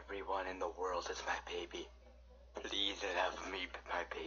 Everyone in the world is my baby. Please love me, my baby.